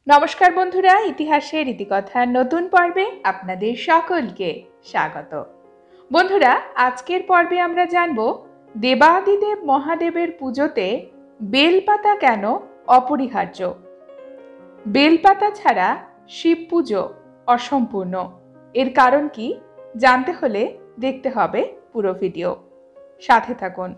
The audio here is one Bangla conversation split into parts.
नमस्कार बंधुरा इतिहासेर इतिकथार नतून पर्वे आपनादेर सकलके स्वागत। बंधुरा आजकेर पर्वे आमरा जानबो देवादिदेव महादेवेर पुजोते बेलपाता केन अपरिहार्य। बेलपाता छाड़ा शिव पुजो असम्पूर्ण। एर कारण कि जानते होले देखते हबे पुरो भिडियो, साथे थाकुन।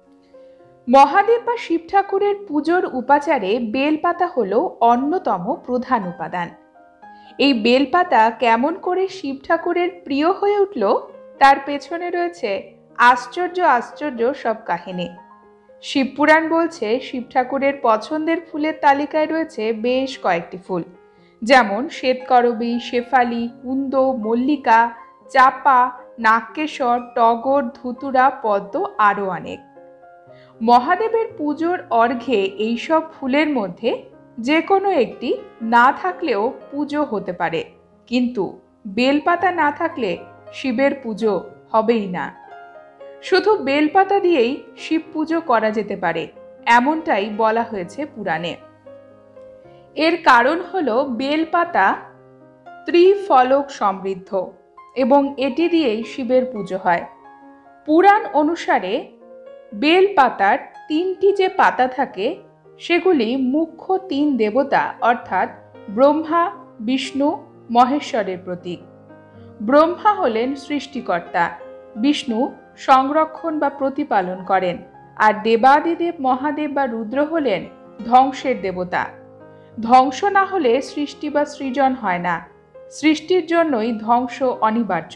महादेव बा शिव ठाकुरेर पुजोर उपाचारे बेलपाता हलो अन्यतम प्रधान उपादान। এই বেলপাতা কেমন করে শিব ঠাকুরের প্রিয় হয়ে উঠল তার পেছনে রয়েছে আশ্চর্য আশ্চর্য সব কাহিনী। শিবপুরাণ বলছে শিব ঠাকুরের পছন্দের ফুলের তালিকায় রয়েছে বেশ কয়েকটি ফুল, যেমন শ্বেতকরবী, শেফালি, কুন্দ, মল্লিকা, চাপা, নাগকেশর, টগর, ধুতুরা, পদ্ম আরও অনেক। মহাদেবের পুজোর অর্ঘ্যে এই সব ফুলের মধ্যে যে কোনো একটি না থাকলেও পুজো হতে পারে, কিন্তু বেলপাতা না থাকলে শিবের পুজো হবেই না। শুধু বেলপাতা দিয়েই শিব পুজো করা যেতে পারে এমনটাই বলা হয়েছে পুরাণে। এর কারণ হলো বেলপাতা ত্রিফলক সমৃদ্ধ এবং এটি দিয়েই শিবের পুজো হয়। পুরাণ অনুসারে বেলপাতার তিনটি যে পাতা থাকে সেগুলি মুখ্য তিন দেবতা অর্থাৎ ব্রহ্মা, বিষ্ণু, মহেশ্বরের প্রতীক। ব্রহ্মা হলেন সৃষ্টিকর্তা, বিষ্ণু সংরক্ষণ বা প্রতিপালন করেন, আর দেবাদিদেব মহাদেব বা রুদ্র হলেন ধ্বংসের দেবতা। ধ্বংস না হলে সৃষ্টি বা সৃজন হয় না, সৃষ্টির জন্যই ধ্বংস অনিবার্য।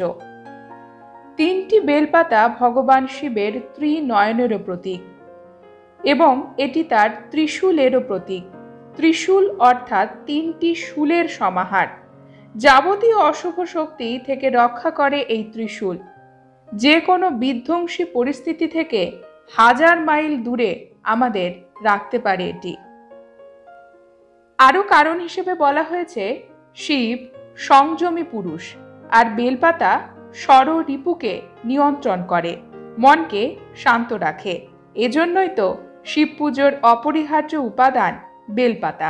তিনটি বেলপাতা ভগবান শিবের ত্রিনয়নেরও প্রতীক এবং এটি তার ত্রিশূলেরও প্রতীক। ত্রিশূল অর্থাৎ তিনটি শূলের সমাহার। যাবতীয় অশুভ শক্তি থেকে রক্ষা করে এই ত্রিশূল। যে কোনো বিধ্বংসী পরিস্থিতি থেকে হাজার মাইল দূরে আমাদের রাখতে পারে এটি। আরও কারণ হিসেবে বলা হয়েছে শিব সংযমী পুরুষ, আর বেলপাতা ষড়রিপুকে নিয়ন্ত্রণ করে, মনকে শান্ত রাখে। এজন্যই তো শিব পুজোর অপরিহার্য উপাদান বেলপাতা।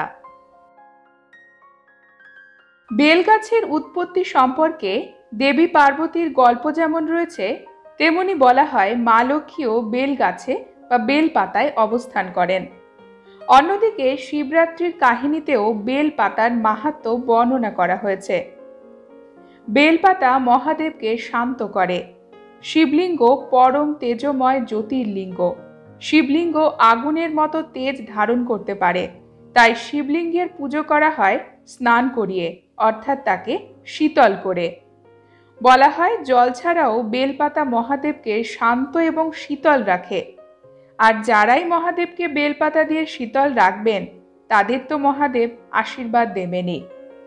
বেলগাছের উৎপত্তি সম্পর্কে দেবী পার্বতীর গল্প যেমন রয়েছে, তেমনি বলা হয় মা লক্ষ্মীও বেলগাছে বা বেলপাতায় অবস্থান করেন। অন্যদিকে শিবরাত্রির কাহিনীতেও বেলপাতার মাহাত্ম্য বর্ণনা করা হয়েছে। বেলপাতা মহাদেবকে শান্ত করে। শিবলিঙ্গ পরম তেজময় জ্যোতির্লিঙ্গ। শিবলিঙ্গ আগুনের মতো তেজ ধারণ করতে পারে, তাই শিবলিঙ্গের পুজো করা হয় স্নান করিয়ে, অর্থাৎ তাকে শীতল করে। বলা হয় জল ছাড়াও বেলপাতা মহাদেবকে শান্ত এবং শীতল রাখে, আর যারাই মহাদেবকে বেলপাতা দিয়ে শীতল রাখবেন তাদের তো মহাদেব আশীর্বাদ দেবেনই।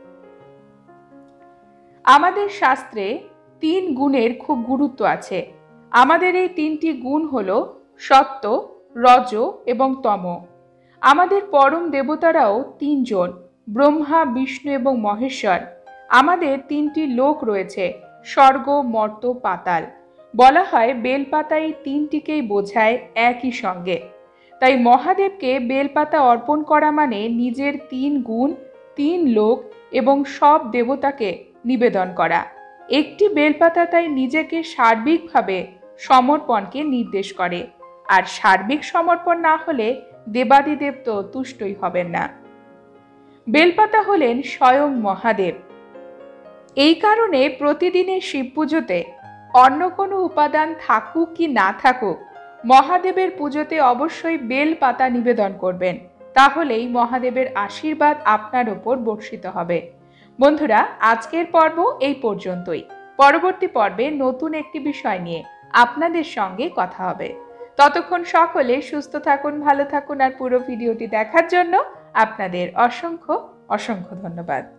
আমাদের শাস্ত্রে তিন গুণের খুব গুরুত্ব আছে। আমাদের এই তিনটি গুণ হলো সত্য, রজ এবং তম। আমাদের পরম দেবতারাও তিনজন, ব্রহ্মা, বিষ্ণু এবং মহেশ্বর। আমাদের তিনটি লোক রয়েছে, স্বর্গ, মর্ত, পাতাল। বলা হয় বেলপাতা এই তিনটিকেই বোঝায় একই সঙ্গে। তাই মহাদেবকে বেলপাতা অর্পণ করা মানে নিজের তিন গুণ, তিন লোক এবং সব দেবতাকে নিবেদন করা। একটি বেলপাতা তাই নিজেকে সার্বিকভাবে সমর্পণকে নির্দেশ করে, আর সার্বিক সমর্পণ না হলে দেবাদিদেব তো তুষ্টই হবেন না। বেলপাতা হলেন স্বয়ং মহাদেব। এই কারণে প্রতিদিনের শিব পুজোতে অন্য কোনো উপাদান থাকুক কি না থাকুক, মহাদেবের পুজোতে অবশ্যই বেলপাতা নিবেদন করবেন, তাহলেই মহাদেবের আশীর্বাদ আপনার ওপর বর্ষিত হবে। বন্ধুরা, আজকের পর্ব এই পর্যন্তই। পরবর্তী পর্বে নতুন একটি বিষয় নিয়ে আপনাদের সঙ্গে কথা হবে। ততক্ষণ সকলে সুস্থ থাকুন, ভালো থাকুন, আর পুরো ভিডিওটি দেখার জন্য আপনাদের অসংখ্য অসংখ্য ধন্যবাদ।